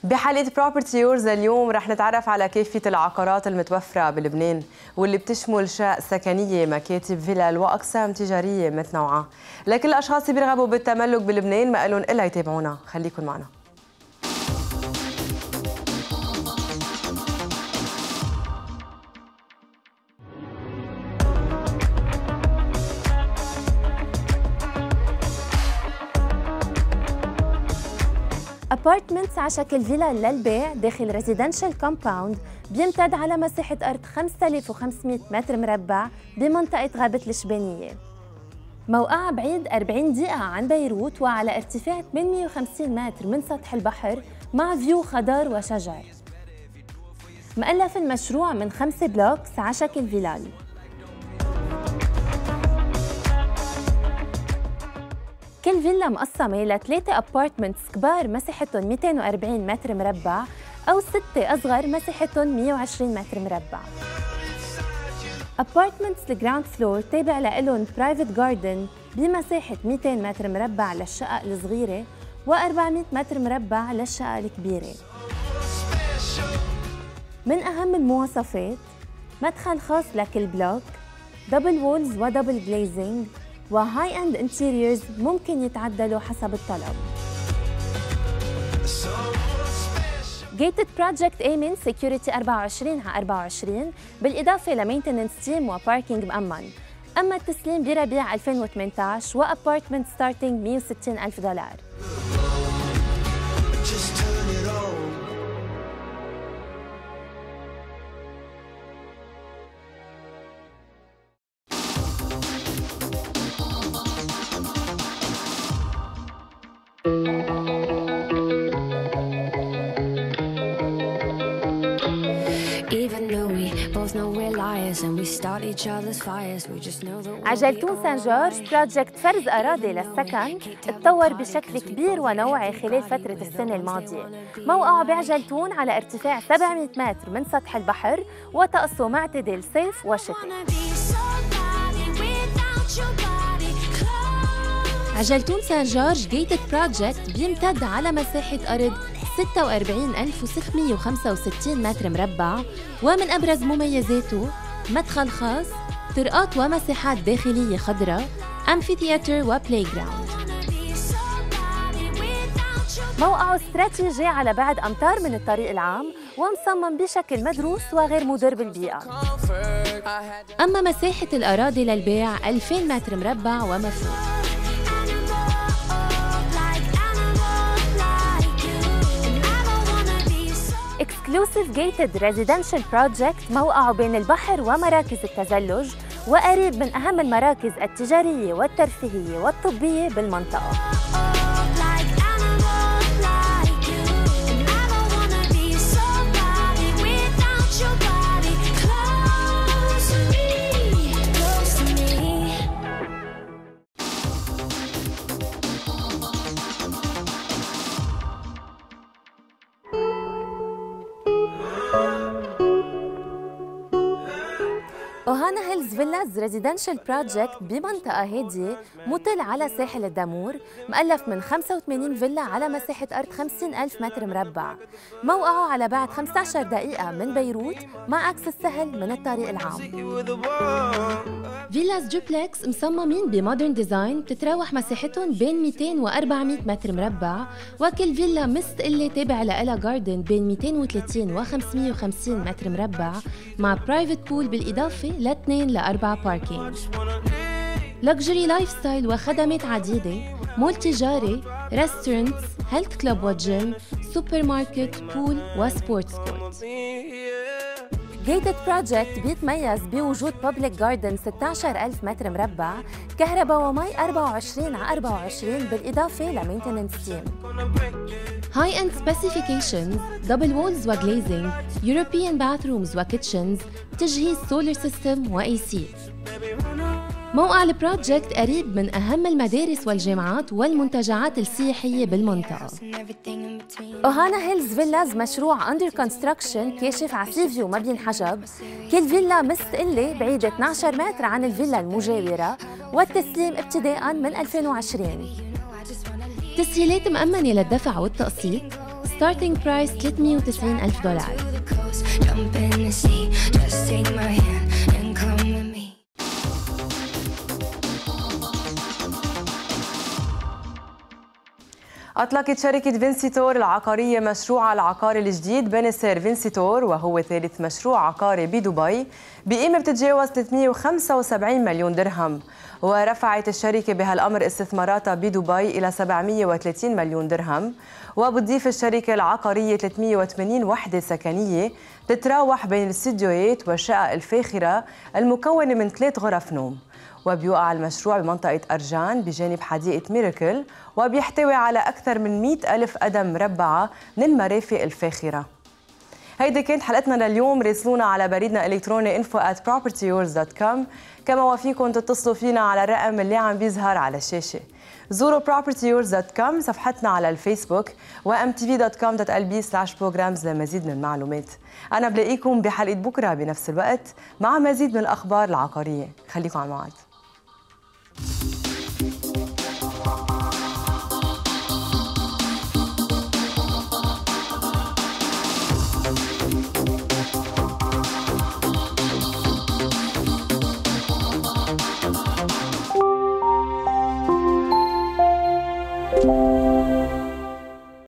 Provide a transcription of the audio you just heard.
بحلقة بروبرتي يورز اليوم رح نتعرف على كيفية العقارات المتوفرة بلبنان واللي بتشمل شقق سكنية، مكاتب، فيلل وأقسام تجارية متنوعة. لكل الأشخاص اللي بيرغبوا بالتملك بلبنان ما لهم إلا يتابعونا. خليكن معنا. ابارتمنتس على شكل فيلا للبيع داخل ريزيدنشال كومباوند بيمتد على مساحة أرض 5500 متر مربع بمنطقة غابة الشبانية. موقعها بعيد 40 دقيقة عن بيروت وعلى ارتفاع 850 متر من سطح البحر مع فيو خضار وشجر. مؤلف المشروع من 5 بلوكس على شكل فيلال. كل فيلا مقسمة لثلاثة أبارتمنتس كبار مساحتهم 240 متر مربع أو 6 أصغر مساحتهم 120 متر مربع. أبارتمنتس الجراوند فلور تابع لإلهم برايفت جاردن بمساحة 200 متر مربع للشقق الصغيرة و400 متر مربع للشقق الكبيرة. من أهم المواصفات مدخل خاص لكل بلوك، دبل وولز ودبل جليزنج، وهاي اند انتيريورز ممكن يتعدلوا حسب الطلب. جيتد بروجكت آمن سيكيورتي 24/24 بالإضافة لمينتننس تيم وباركينج مأمن. أما التسليم بربيع 2018 وأبارتمنت ستارتينج $160,000. عجلتون سان جورج بروجكت فرز أراضي للسكن اتطور بشكل كبير ونوعي خلال فترة السنة الماضية. موقعه بعجلتون على ارتفاع 700 متر من سطح البحر وتقسو معتدل صيف وشتاء. عجلتون سان جورج جيتد بروجكت بيمتد على مساحة أرض 46,665 متر مربع، ومن أبرز مميزاته مدخل خاص، طرقات ومساحات داخلية خضراء، أمفيثياتر وبلاي جراوند. موقعه استراتيجي على بعد أمتار من الطريق العام ومصمم بشكل مدروس وغير مضر بالبيئة. أما مساحة الأراضي للبيع 2000 متر مربع ومفروض. Exclusive Gated Residential Project موقعه بين البحر ومراكز التزلج وقريب من أهم المراكز التجارية والترفيهية والطبية بالمنطقة. أوهانا هيلز فيلاز ريزيدنشال بروجكت بمنطقة هادية مطل على ساحل الدامور، مؤلف من 85 فيلا على مساحة أرض 50,000 متر مربع. موقعه على بعد 15 دقيقة من بيروت مع أكسس سهل من الطريق العام. فيلاز دوبلكس مصممين بمودرن ديزاين بتتراوح مساحتهم بين 200 و400 متر مربع، وكل فيلا مستقلة تابع لها جاردن بين 230 و 550 متر مربع مع برايفت بول بالإضافة ل2 ل4 باركينج. لكجري لايف ستايل وخدمات عديدة، مول تجاري، ريستورانتس، هيلث كلوب وجيم، سوبر ماركت، بول وسبورتس كورت. جيتد بروجكت بيتميز بوجود بابليك جاردن 16,000 متر مربع، كهرباء ومي 24/24 بالإضافة لمينتننس تيم. هاي اند سبيسيفيكيشنز، دبل وولز وجليزنج، يوروبيان باثرومز وكيتشنز، تجهيز سولار سيستم وإي سي. موقع البروجكت قريب من أهم المدارس والجامعات والمنتجعات السياحية بالمنطقة. أوهانا هيلز فيلاز مشروع أندر كونستراكشن كاشف على سي فيو ما بينحجب، كل فيلا مستقلة بعيدة 12 متر عن الفيلا المجاورة، والتسليم ابتداءً من 2020. تسهيلات مأمنة للدفع والتقسيط، ستارتنج برايس $390,000. أطلقت شركة فينسيتور العقارية مشروعها العقاري الجديد بنسير فينسيتور، وهو ثالث مشروع عقاري بدبي بقيمة بتتجاوز 375 مليون درهم. ورفعت الشركة بهالأمر استثماراتها بدبي إلى 730 مليون درهم. وبتضيف الشركة العقارية 380 وحدة سكنية تتراوح بين الاستديوهات والشقق الفاخرة المكونة من 3 غرف نوم. وبيوقع المشروع بمنطقة أرجان بجانب حديقة ميراكل، وبيحتوي على أكثر من 100,000 قدم مربعة من المرافق الفاخرة. هيدي كانت حلقتنا لليوم. راسلونا على بريدنا الإلكتروني info@propertyyours.com. كما وفيكم تتصلوا فينا على الرقم اللي عم بيظهر على الشاشة. زوروا propertyyours.com صفحتنا على الفيسبوك وmtv.com.lb/programs لمزيد من المعلومات. أنا بلاقيكم بحلقة بكرة بنفس الوقت مع مزيد من الأخبار العقارية. خليكم على الموعد.